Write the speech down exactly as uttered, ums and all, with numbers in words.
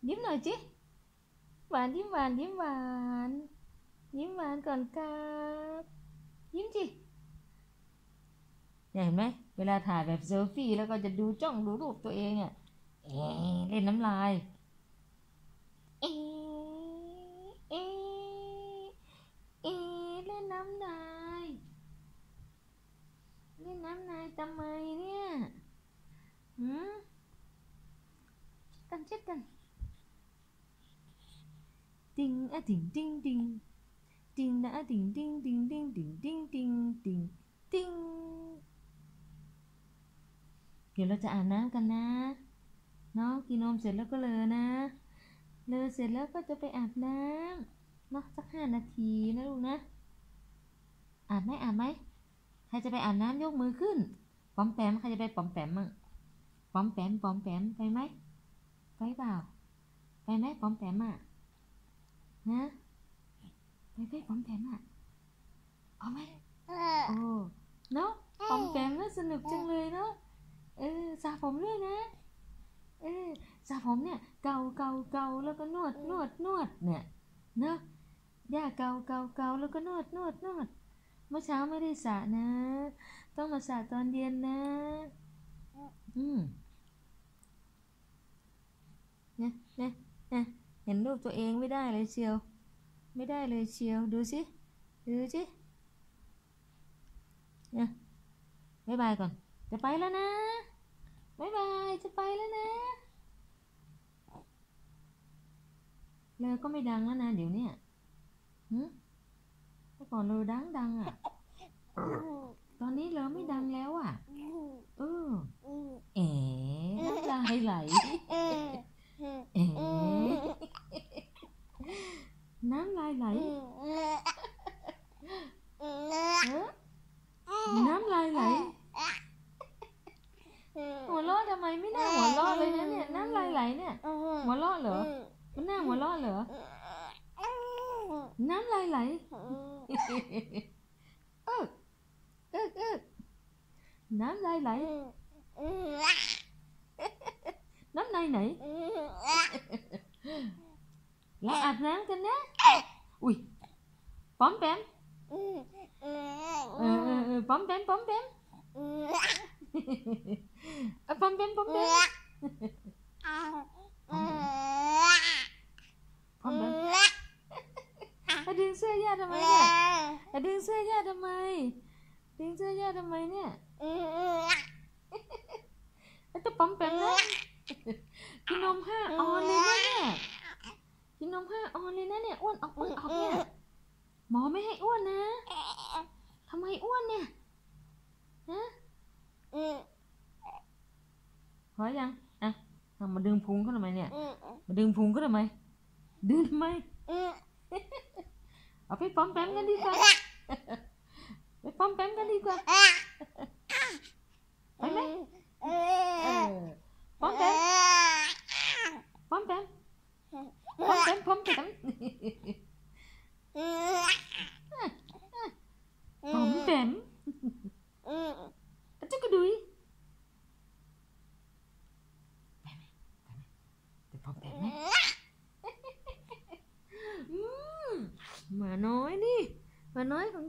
ยิ้มหน่อยจิหวานยิ้มหวานยิ้มหวานยิ้มหวานก่อนครับยิ้มจิเห็นไหมเวลาถ่ายแบบเซลฟี่แล้วก็จะดูจ้องดูรูปตัวเองอ่ะเอ๊ะเล่นน้ำลายเอ๊ะเอ๊ะเอ๊ะเล่นน้ำลายเล่นน้ำลายทำไมเนี่ยหืมกันเช็ดกันติงอะติงติงติงติงนะอะติงติงติงติงติงติงติงติงติงเดี๋ยวเราจะอาบน้ำกันนะเนาะกินนมเสร็จแล้วก็เลอนะเลอเสร็จแล้วก็จะไปอาบน้ำเนาะสักห้านาทีนะลูกนะอาบไหมอาบไหมใครจะไปอาบน้ำยกมือขึ้นปอมแปมใครจะไปปอมแปมมั่งปอมแปมปอมแปมไปไหมไปเปล่าไปไหมปอมแปมอ่ะนะไปไปปอมแปมอ่ะเอาไหมโอ้เนาะปอมแปมน่าสนุกจังเลยเนาะเออสระผมด้วยนะเออสระผมเนี่ยเกาเกาเกาแล้วก็นวดนวดนวดเนี่ยเนาะย่าเกาเกาเกาแล้วก็นวดนวดนวดเมื่อเช้าไม่ได้สระนะต้องมาสระตอนเย็นนะอืมเนี่ยเนี่ยเนี่ยเห็นรูปตัวเองไม่ได้เลยเชียวไม่ได้เลยเชียวดูสิดูสิเนี่ยบ๊ายบายก่อนจะไปแล้วนะบ๊ายบายจะไปแล้วนะเลยก็ไม่ดังแล้วนะเดี๋ยวนี้หืมเมื่อก่อนเลยดังดังอ่ะตอนนี้เราไม่ดังแล้วอ่ะเออเอ๋น้ำลายไหลเอ๋น้ำลายไหลเออน้ำลายไหลหัวเราะทำไมไม่น่าหัวเราะเลยนะเนี่ยน้ำลายไหลเนี่ยหัวเราะเหรอมันน่าหัวเราะเหรอน้ำลายไหลเออเออเออน้ำลายไหลน้ำลายไหนเราอาบน้ำกันนะอุ้ยป้อมแปมเออเออเออป้อมแปมป้อมแปมป้อมแปมป้อมแปมป้อมแปมมาดึงเสื้อย่าทำไมเนี่ยมาดึงเสื้อย่าทำไมดึงเสื้อย่าทำไมเนี่ยแล้วจะป้อมแปมนะกินนมห้าออนเลยนะเนี่ยกินนมห้าออนเลยนะเนี่ยอ้วนออกอ้วนออกเนี่ยหมอไม่ให้อ้วนนะทำไมอ้วนเนี่ยฮะพอยังอ่ะมาดึงพุงเขาทำไมเนี่ยมาดึงพุงเขาทำไมดึงทำไมเอาไปป้อมแปมกันดีกว่าไปป้อมแปมกันดีกว่าไปไหมป้อมแปมป้อมแปมป้อมแปมป้อมแปมป้อมแปมจะกระดุยไปไหมไปป้อมแปมไหมหมาน้อยนี่หมาน้อยของ